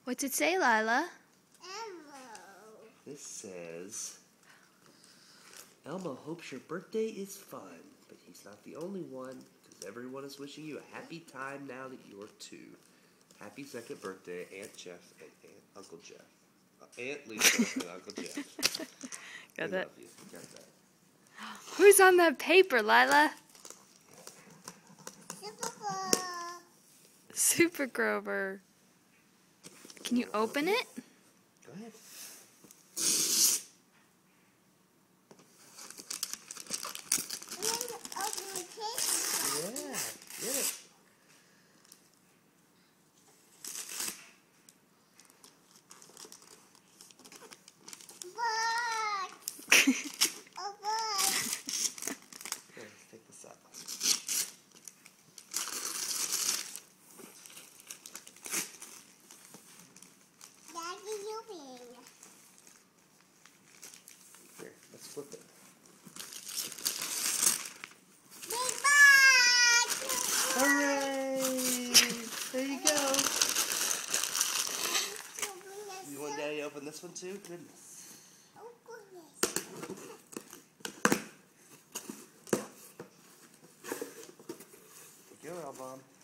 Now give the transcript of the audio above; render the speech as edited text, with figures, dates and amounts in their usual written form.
What's it say, Lila? Elmo. This says, Elmo hopes your birthday is fun, but he's not the only one, because everyone is wishing you a happy time now that you're 2. Happy 2nd birthday, Aunt Jeff and Uncle Jeff. Aunt Lisa and Uncle Jeff. Got that? Love you. Got that. Who's on that paper, Lila? Super Grover. Can you open it? Go ahead. Yeah, get it. Here, take this out. Here, let's flip it. Hooray! There you go. You want Daddy to open this one too? Goodness. Oh, goodness. Go, Albom.